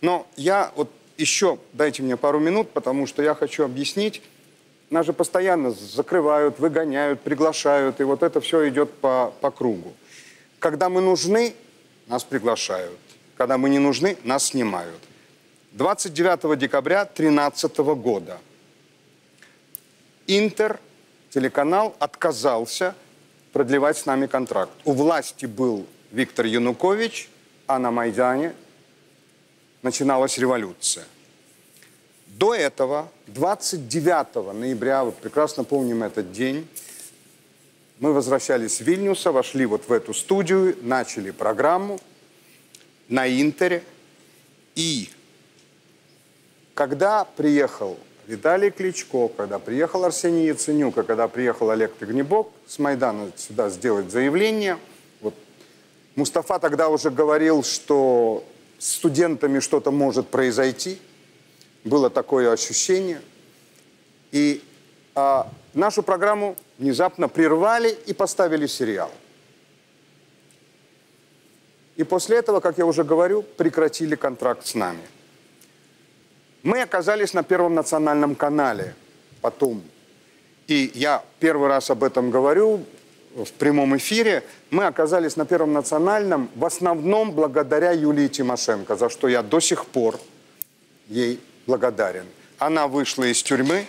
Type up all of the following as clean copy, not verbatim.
Но я вот еще, дайте мне пару минут, потому что я хочу объяснить. Нас же постоянно закрывают, выгоняют, приглашают, и вот это все идет по кругу. Когда мы нужны, нас приглашают. Когда мы не нужны, нас снимают. 29 декабря 2013 года Интер, телеканал, отказался продлевать с нами контракт. У власти был Виктор Янукович, а на Майдане начиналась революция. До этого, 29 ноября, вот прекрасно помним этот день, мы возвращались в Вильнюс, вошли вот в эту студию, начали программу на Интере. И когда приехал Виталий Кличко, когда приехал Арсений Яценюк, и когда приехал Олег Тагнебок с Майдана сюда сделать заявление, вот Мустафа тогда уже говорил, что с студентами что-то может произойти. Было такое ощущение. И нашу программу внезапно прервали и поставили сериал. И после этого, как я уже говорю, прекратили контракт с нами. Мы оказались на Первом национальном канале потом. И я первый раз об этом говорю в прямом эфире. Мы оказались на Первом национальном в основном благодаря Юлии Тимошенко, за что я до сих пор ей благодарен. Она вышла из тюрьмы.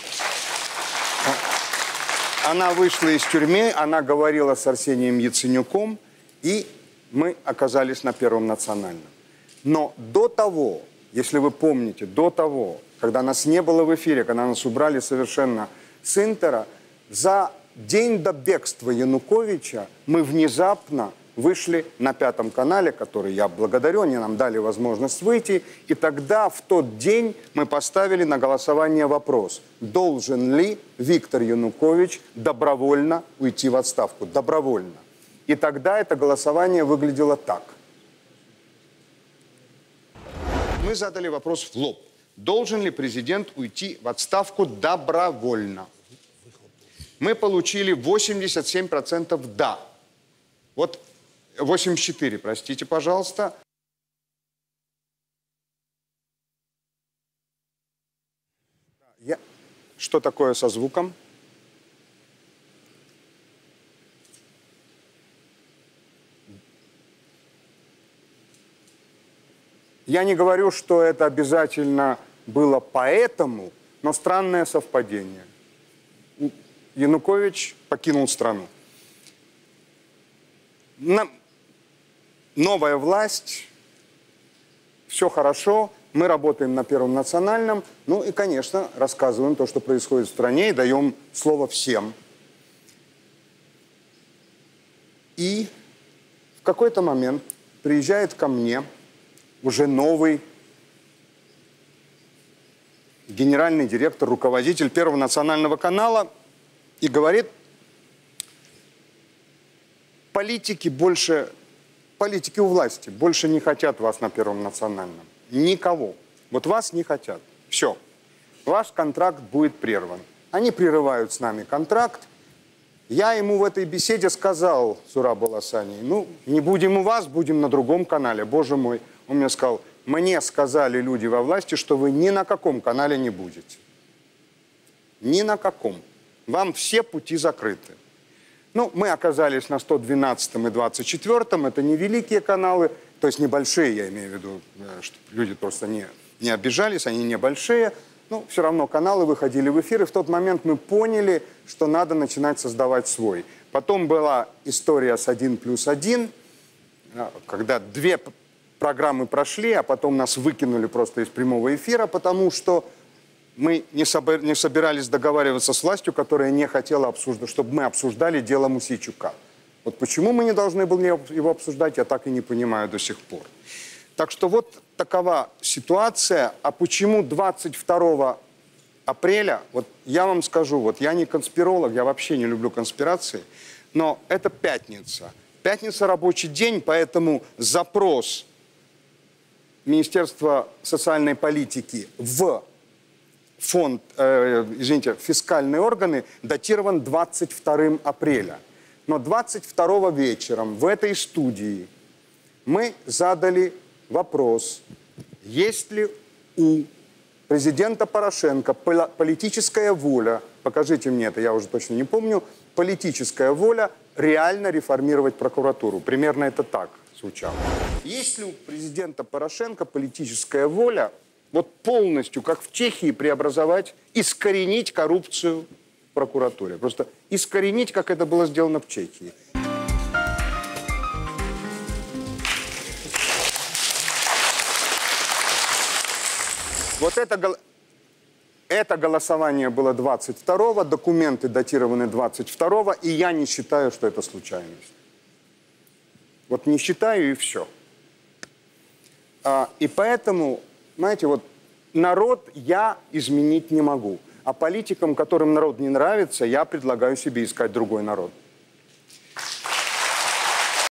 Она вышла из тюрьмы, она говорила с Арсением Яценюком, и мы оказались на Первом национальном. Но до того, если вы помните, до того, когда нас не было в эфире, когда нас убрали совершенно с Интера, за день до бегства Януковича мы внезапно вышли на Пятом канале, который я благодарю, они нам дали возможность выйти, и тогда в тот день мы поставили на голосование вопрос, должен ли Виктор Янукович добровольно уйти в отставку, добровольно. И тогда это голосование выглядело так. Мы задали вопрос в лоб. Должен ли президент уйти в отставку добровольно? Мы получили 87% «да». Вот 84, простите, пожалуйста. Что такое со звуком? Я не говорю, что это обязательно было поэтому, но странное совпадение. Янукович покинул страну. Новая власть, все хорошо, мы работаем на Первом национальном, ну и, конечно, рассказываем то, что происходит в стране, и даем слово всем. И в какой-то момент приезжает ко мне уже новый генеральный директор, руководитель Первого национального канала и говорит, политики у власти больше не хотят вас на Первом национальном. Никого. Вот вас не хотят. Все. Ваш контракт будет прерван. Они прерывают с нами контракт. Я ему в этой беседе сказал, Зураб Аласани, ну, не будем у вас, будем на другом канале. Боже мой. Он мне сказал, мне сказали люди во власти, что вы ни на каком канале не будете. Ни на каком. Вам все пути закрыты. Ну, мы оказались на 112-м и 24-м, это не великие каналы, то есть небольшие, я имею в виду, чтобы люди просто не обижались, они небольшие, но все равно каналы выходили в эфир, и в тот момент мы поняли, что надо начинать создавать свой. Потом была история с 1+1, когда две программы прошли, а потом нас выкинули просто из прямого эфира, потому что мы не собирались договариваться с властью, которая не хотела обсуждать, чтобы мы обсуждали дело Мусийчука. Вот почему мы не должны были его обсуждать, я так и не понимаю до сих пор. Так что вот такова ситуация. А почему 22 апреля, вот я вам скажу, вот я не конспиролог, я вообще не люблю конспирации, но это пятница. Пятница рабочий день, поэтому запрос Министерства социальной политики в фонд, фискальные органы датирован 22 апреля. Но 22 вечером в этой студии мы задали вопрос Есть ли у президента Порошенко политическая воля, покажите мне это, я уже точно не помню, политическая воля реально реформировать прокуратуру? Примерно это так звучало. Есть ли у президента Порошенко политическая воля вот полностью, как в Чехии, преобразовать, искоренить коррупцию в прокуратуре? Просто искоренить, как это было сделано в Чехии. Вот это голосование было 22-го, документы датированы 22-го, и я не считаю, что это случайность. Вот не считаю, и все. И поэтому, знаете, вот народ я изменить не могу. А политикам, которым народ не нравится, я предлагаю себе искать другой народ.